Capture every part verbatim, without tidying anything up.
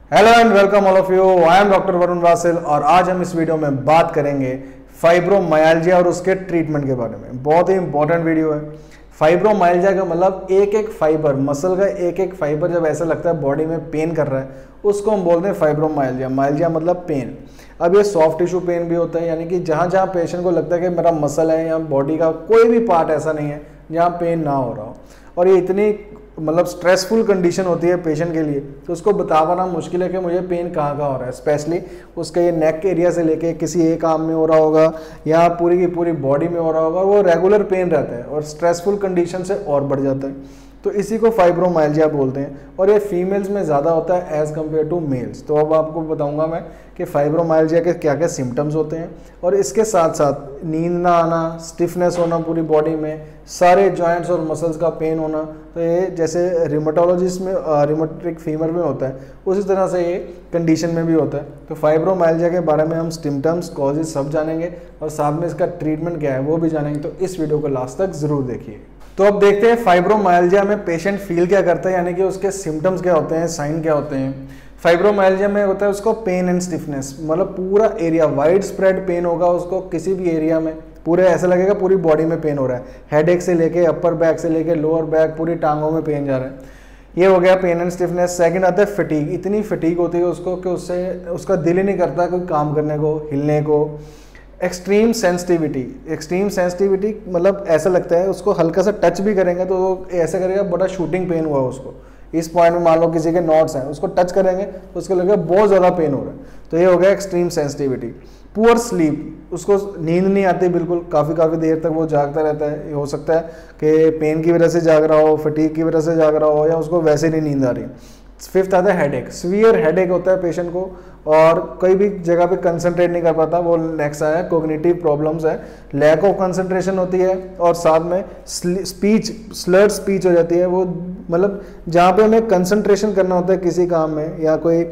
Hello and welcome all of you. I am doctor Varun Vasil और आज हम इस वीडियो में बात करेंगे फाइब्रोमाइल्जिया और उसके ट्रीटमेंट के बारे में। बहुत ही इंपॉर्टेंट वीडियो है। फाइब्रोमाइल्जिया का मतलब एक एक फाइबर, मसल का एक एक फाइबर जब ऐसा लगता है बॉडी में पेन कर रहा है, उसको हम बोलते हैं फाइब्रोमाइल्जिया। माइल्जिया मतलब पेन। अब ये सॉफ्ट टिश्यू पेन भी होता है, यानी कि जहाँ जहाँ पेशेंट को लगता है कि मेरा मसल है या बॉडी का कोई भी पार्ट ऐसा नहीं है जहाँ पेन ना हो रहा हो, और ये इतनी मतलब स्ट्रेसफुल कंडीशन होती है पेशेंट के लिए, तो उसको बता पाना मुश्किल है कि मुझे पेन कहाँ कहाँ हो रहा है। स्पेशली उसके ये नेक के एरिया से लेके किसी एक आर्म में हो रहा होगा या पूरी की पूरी बॉडी में हो रहा होगा, वो रेगुलर पेन रहता है और स्ट्रेसफुल कंडीशन से और बढ़ जाता है। तो इसी को फाइब्रोमाइल्जिया बोलते हैं और ये फीमेल्स में ज़्यादा होता है एज़ कम्पेयर टू मेल्स। तो अब आपको बताऊंगा मैं कि फाइब्रोमाइल्जिया के क्या क्या सिम्टम्स होते हैं, और इसके साथ साथ नींद ना आना, स्टिफनेस होना पूरी बॉडी में, सारे जॉइंट्स और मसल्स का पेन होना। तो ये जैसे रिमेटोलॉजिस्ट में रिमेटिक फीवर में होता है, उसी तरह से ये कंडीशन में भी होता है। तो फाइब्रोमाइल्जिया के बारे में हम सिम्टम्स, कॉजेज सब जानेंगे और साथ में इसका ट्रीटमेंट क्या है वो भी जानेंगे। तो इस वीडियो को लास्ट तक जरूर देखिए। तो अब देखते हैं फाइब्रोमाइल्जिया में पेशेंट फील क्या करता है, यानी कि उसके सिम्टम्स क्या होते हैं, साइन क्या होते हैं। फाइब्रोमाइल्जिया में होता है उसको पेन एंड स्टिफनेस, मतलब पूरा एरिया वाइड स्प्रेड पेन होगा उसको, किसी भी एरिया में पूरे ऐसा लगेगा पूरी बॉडी में पेन हो रहा है। हेडेक से लेके अपर बैक से लेके लोअर बैक पूरी टांगों में पेन जा रहा है। ये हो गया पेन एंड स्टिफनेस। सेकंड आता है फटीग। इतनी फटीग होती है उसको कि उससे उसका दिल ही नहीं करता कोई काम करने को, हिलने को। Extreme sensitivity. एक्सट्रीम सेंसिटिविटी मतलब ऐसा लगता है उसको हल्का सा टच भी करेंगे तो वो ऐसा करेगा बड़ा शूटिंग पेन हुआ उसको। इस पॉइंट में मान लो किसी के नॉट्स हैं, उसको टच करेंगे तो उसको लगेगा बहुत ज़्यादा पेन हो रहा है। तो ये हो गया एक्सट्रीम सेंसिटिविटी। पुअर स्लीप, उसको नींद नहीं आती बिल्कुल, काफ़ी काफ़ी देर तक वो जागता रहता है। ये हो सकता है कि पेन की वजह से जाग रहा हो, फटीग की वजह से जाग रहा हो, या उसको वैसे नहीं नींद आ रही। फिफ्थ आता है हेडेक। सीवियर हेडेक होता है पेशेंट को और कोई भी जगह पे कंसंट्रेट नहीं कर पाता। वो नेक्स्ट आया कोग्निटिव प्रॉब्लम्स है, लैक ऑफ कंसंट्रेशन होती है और साथ में स्पीच, स्लर्ड स्पीच हो जाती है। वो मतलब जहाँ पे हमें कंसंट्रेशन करना होता है किसी काम में, या कोई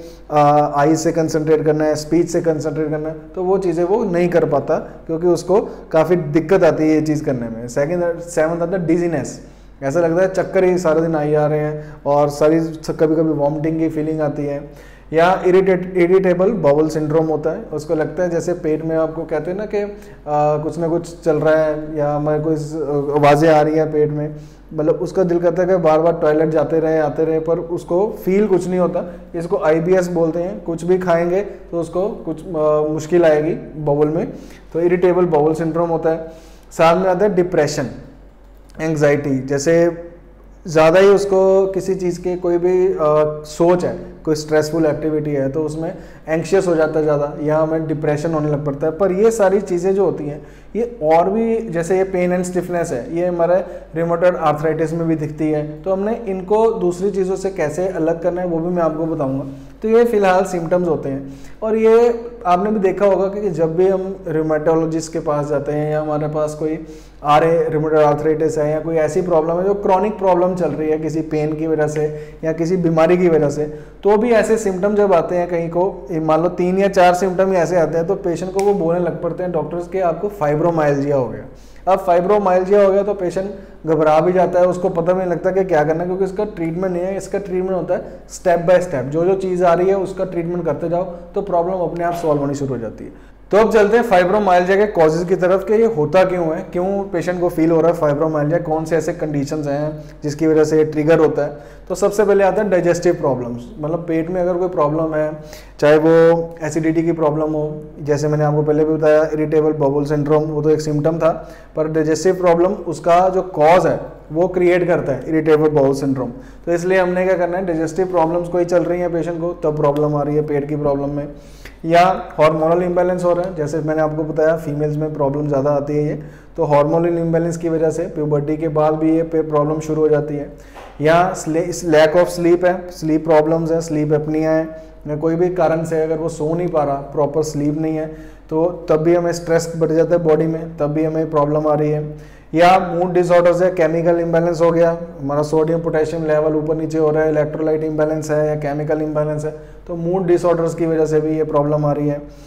आई से कंसंट्रेट करना है, स्पीच से कंसंट्रेट करना है, तो वो चीज़ें वो नहीं कर पाता क्योंकि उसको काफ़ी दिक्कत आती है ये चीज़ करने में। सेकेंड सेवन्थ आता है डिजीनेस। ऐसा लगता है चक्कर ही सारे दिन आई आ रहे हैं और सारी कभी कभी वॉमिटिंग की फीलिंग आती है। या इरिटेट इरिटेबल बाउल सिंड्रोम होता है, उसको लगता है जैसे पेट में आपको कहते हैं ना कि कुछ ना कुछ चल रहा है या हमारे कोई आवाज़ें आ रही है पेट में, मतलब उसका दिल करता है कि बार बार टॉयलेट जाते रहे आते रहे, पर उसको फील कुछ नहीं होता। इसको आई बी एस बोलते हैं। कुछ भी खाएंगे तो उसको कुछ आ, मुश्किल आएगी बाउल में, तो इरिटेबल बाउल सिंड्रोम होता है। साथ में आता है डिप्रेशन, एंग्जाइटी। जैसे ज़्यादा ही उसको किसी चीज़ की कोई भी आ, सोच है, कोई स्ट्रेसफुल एक्टिविटी है तो उसमें एंक्शियस हो जाता है ज़्यादा, या हमें डिप्रेशन होने लग पड़ता है। पर ये सारी चीज़ें जो होती हैं ये और भी, जैसे ये पेन एंड स्टिफनेस है, ये हमारे रिमोटॉइड आर्थराइटिस में भी दिखती है। तो हमने इनको दूसरी चीज़ों से कैसे अलग करना है वो भी मैं आपको बताऊँगा। तो ये फिलहाल सिम्टम्स होते हैं। और ये आपने भी देखा होगा कि जब भी हम रिमेटोलॉजिस्ट के पास जाते हैं या हमारे पास कोई आ रहे रिमोटॉइड आर्थराइटिस है या कोई ऐसी प्रॉब्लम है जो क्रॉनिक प्रॉब्लम चल रही है किसी पेन की वजह से या किसी बीमारी की वजह से, तो भी ऐसे सिम्टम जब आते हैं कहीं को, मान लो तीन या चार सिम्टम ही ऐसे आते हैं, तो पेशेंट को वो बोलने लग पड़ते हैं डॉक्टर्स के आपको फाइब्रोमाइल्जिया हो गया। अब फाइब्रोमाइल्जिया हो गया तो पेशेंट घबरा भी जाता है, उसको पता भी नहीं लगता कि क्या करना है, क्योंकि इसका ट्रीटमेंट नहीं है। इसका ट्रीटमेंट होता है स्टेप बाय स्टेप, जो जो चीज़ आ रही है उसका ट्रीटमेंट करते जाओ तो प्रॉब्लम अपने आप सॉल्व होनी शुरू हो जाती है। तो अब चलते हैं फाइब्रोमाइल्जिया के कॉजेज की तरफ कि ये होता क्यों है, क्यों पेशेंट को फील हो रहा है फाइब्रोमाइल्जिया, कौन से ऐसे कंडीशंस हैं जिसकी वजह से ये ट्रिगर होता है। तो सबसे पहले आता है डाइजेस्टिव प्रॉब्लम्स, मतलब पेट में अगर कोई प्रॉब्लम है, चाहे वो एसिडिटी की प्रॉब्लम हो, जैसे मैंने आपको पहले भी बताया इरिटेबल बाउल सिंड्रोम, वो तो एक सिम्टम था, पर डाइजेस्टिव प्रॉब्लम उसका जो कॉज है वो क्रिएट करता है इरिटेबल बाउल सिंड्रोम। तो इसलिए हमने क्या करना है, डाइजेस्टिव प्रॉब्लम्स कोई चल रही है पेशेंट को, तब प्रॉब्लम आ रही है पेट की प्रॉब्लम में, या हार्मोनल इम्बैलेंस हो रहा है, जैसे मैंने आपको बताया फीमेल्स में प्रॉब्लम ज़्यादा आती है ये, तो हार्मोनल इम्बैलेंस की वजह से प्यूबर्टी के बाद भी ये प्रॉब्लम शुरू हो जाती है। या लैक ऑफ स्लीप है, स्लीप प्रॉब्लम्स है, स्लीप एपनिया है, या कोई भी कारण से अगर वो सो नहीं पा रहा, प्रॉपर स्लीप नहीं है, तो तब भी हमें स्ट्रेस बढ़ जाता है बॉडी में, तब भी हमें प्रॉब्लम आ रही है। या मूड डिसऑर्डर्स है, केमिकल इम्बैलेंस हो गया, हमारा सोडियम पोटेशियम लेवल ऊपर नीचे हो रहा है, इलेक्ट्रोलाइट इम्बैलेंस है या केमिकल इम्बैलेंस है, तो मूड डिसऑर्डर्स की वजह से भी ये प्रॉब्लम आ रही है।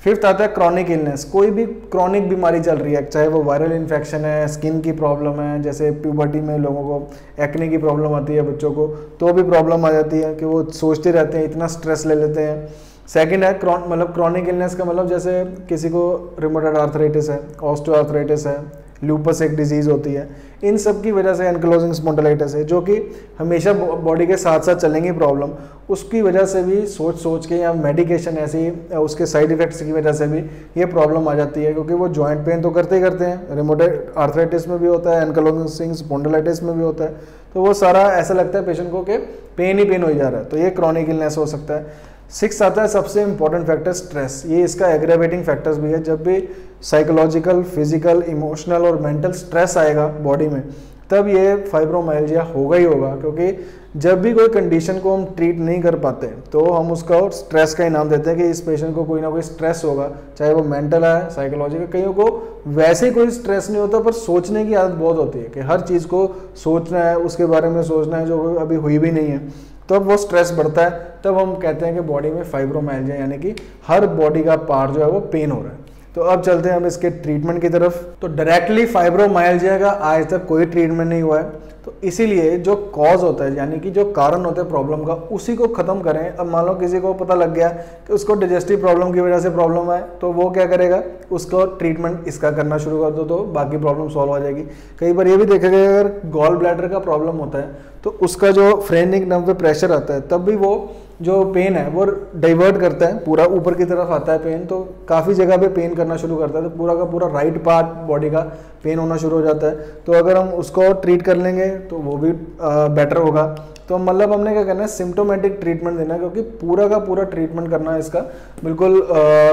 फिफ्थ आता है क्रॉनिक इलनेस। कोई भी क्रॉनिक बीमारी चल रही है, चाहे वो वायरल इन्फेक्शन है, स्किन की प्रॉब्लम है, जैसे प्यूबर्टी में लोगों को एक्ने की प्रॉब्लम आती है बच्चों को, तो भी प्रॉब्लम आ जाती है कि वो सोचते रहते हैं, इतना स्ट्रेस ले लेते हैं। सेकंड है क्रॉन मतलब क्रॉनिक इलनेस का मतलब जैसे किसी को रिमोटॉइड आर्थराइटिस है, ऑस्टियोआर्थराइटिस है, लूपस एक डिजीज़ होती है, इन सब की वजह से एनक्लोजिंग स्पॉन्डिलाइटिस है, जो कि हमेशा बॉडी के साथ साथ चलेंगी प्रॉब्लम, उसकी वजह से भी सोच सोच के या मेडिकेशन ऐसी उसके साइड इफ़ेक्ट्स की वजह से भी ये प्रॉब्लम आ जाती है, क्योंकि वो जॉइंट पेन तो करते ही करते हैं, रिमोटॉइड आर्थराइटिस में भी होता है, एनक्लोजिंग स्पॉन्डिलाइटिस में भी होता है, तो वो सारा ऐसा लगता है पेशेंट को कि पेन ही पेन हो जा रहा है, तो ये क्रॉनिक इलनेस हो सकता है। सिक्स आता है सबसे इंपॉर्टेंट फैक्टर स्ट्रेस। ये इसका एग्रेवेटिंग फैक्टर्स भी है। जब भी साइकोलॉजिकल, फिजिकल, इमोशनल और मेंटल स्ट्रेस आएगा बॉडी में, तब ये फाइब्रोमाइल्जिया होगा ही होगा, क्योंकि जब भी कोई कंडीशन को हम ट्रीट नहीं कर पाते तो हम उसका स्ट्रेस का ही नाम देते हैं कि इस पेशेंट को कोई ना कोई स्ट्रेस होगा, चाहे वो मेंटल है, साइकोलॉजिकल। कईयों को वैसे ही कोई स्ट्रेस नहीं होता, पर सोचने की आदत बहुत होती है कि हर चीज़ को सोचना है, उसके बारे में सोचना है जो अभी हुई भी नहीं है, तब तो वो स्ट्रेस बढ़ता है, तब हम कहते हैं कि बॉडी में फाइब्रोमाइल्जिया यानी कि हर बॉडी का पार्ट जो है वो पेन हो रहा है। तो अब चलते हैं हम इसके ट्रीटमेंट की तरफ। तो डायरेक्टली फाइब्रोमाइल्जिया का आज तक कोई ट्रीटमेंट नहीं हुआ है, तो इसीलिए जो कॉज होता है यानी कि जो कारण होता है प्रॉब्लम का, उसी को ख़त्म करें। अब मान लो किसी को पता लग गया कि उसको डाइजेस्टिव प्रॉब्लम की वजह से प्रॉब्लम है, तो वो क्या करेगा, उसको ट्रीटमेंट इसका करना शुरू कर दो तो बाकी प्रॉब्लम सॉल्व हो जाएगी। कई बार ये भी देखा गया अगर गॉल ब्लैडर का प्रॉब्लम होता है तो उसका जो फ्रेनिक नर्व पे प्रेशर आता है, तब भी वो जो पेन है वो डाइवर्ट करता है, पूरा ऊपर की तरफ आता है पेन, तो काफ़ी जगह पे पेन करना शुरू करता है, तो पूरा का पूरा राइट पार्ट बॉडी का पेन होना शुरू हो जाता है। तो अगर हम उसको ट्रीट कर लेंगे तो वो भी बेटर होगा। तो मतलब हमने क्या करना है, सिम्टोमेटिक ट्रीटमेंट देना है, क्योंकि पूरा का पूरा ट्रीटमेंट करना इसका बिल्कुल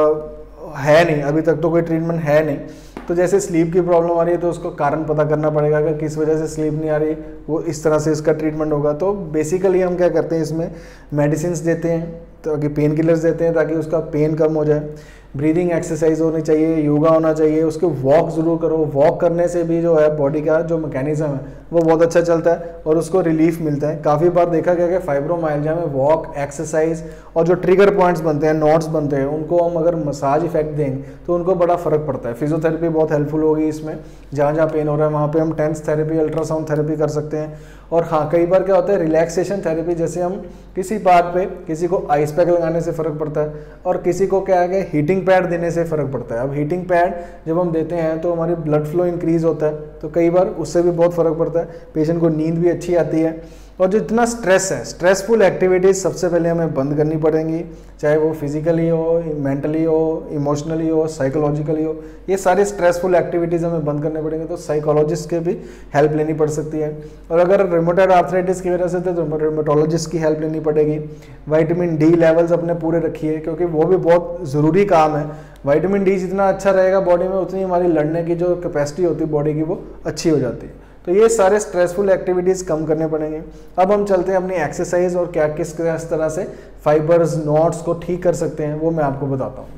आ, है नहीं, अभी तक तो कोई ट्रीटमेंट है नहीं। तो जैसे स्लीप की प्रॉब्लम आ रही है तो उसको कारण पता करना पड़ेगा, अगर किस वजह से स्लीप नहीं आ रही, वो इस तरह से इसका ट्रीटमेंट होगा। तो बेसिकली हम क्या करते हैं, इसमें मेडिसिन देते हैं, तो अभी पेन किलर्स देते हैं ताकि उसका पेन कम हो जाए। ब्रीदिंग एक्सरसाइज होनी चाहिए, योगा होना चाहिए, उसके वॉक ज़रूर करो। वॉक करने से भी जो है बॉडी का जो मैकेनिज्म है वो बहुत अच्छा चलता है और उसको रिलीफ मिलता है। काफ़ी बार देखा गया कि फाइब्रोमाइल्जिया में वॉक, एक्सरसाइज और जो ट्रिगर पॉइंट्स बनते हैं, नोड्स बनते हैं, उनको हम अगर मसाज इफेक्ट देंगे तो उनको बड़ा फ़र्क पड़ता है। फिजियोथेरेपी बहुत हेल्पफुल होगी इसमें, जहाँ जहाँ पेन हो रहा है वहाँ पे हम टेंस थेरेपी, अल्ट्रासाउंड थेरेपी कर सकते हैं। और हाँ, कई बार क्या होता है, रिलैक्सेशन थेरेपी, जैसे हम किसी पार्ट पे किसी को आइस पैक लगाने से फ़र्क पड़ता है और किसी को क्या है कि हीटिंग पैड देने से फ़र्क पड़ता है। अब हीटिंग पैड जब हम देते हैं तो हमारी ब्लड फ्लो इंक्रीज़ होता है, तो कई बार उससे भी बहुत फ़र्क पड़ता है, पेशेंट को नींद भी अच्छी आती है। और जो इतना स्ट्रेस है, स्ट्रेसफुल एक्टिविटीज़ सबसे पहले हमें बंद करनी पड़ेंगी, चाहे वो फिजिकली हो, मेंटली हो, इमोशनली हो, साइकोलॉजिकली हो। ये सारे स्ट्रेसफुल एक्टिविटीज़ हमें बंद करने पड़ेंगे, तो साइकोलॉजिस्ट के भी हेल्प लेनी पड़ सकती है। और अगर रिमोटॉइड आर्थराइटिस की वजह से तो रिमोटोलॉजिस्ट की हेल्प लेनी पड़ेगी। विटामिन डी लेवल्स अपने पूरे रखिए, क्योंकि वो भी बहुत ज़रूरी काम है। विटामिन डी जितना अच्छा रहेगा बॉडी में, उतनी हमारी लड़ने की जो कैपेसिटी होती है बॉडी की वो अच्छी हो जाती है। तो ये सारे स्ट्रेसफुल एक्टिविटीज़ कम करने पड़ेंगे। अब हम चलते हैं अपनी एक्सरसाइज और क्या किस किस तरह से फाइबर्स, नॉट्स को ठीक कर सकते हैं, वो मैं आपको बताता हूँ।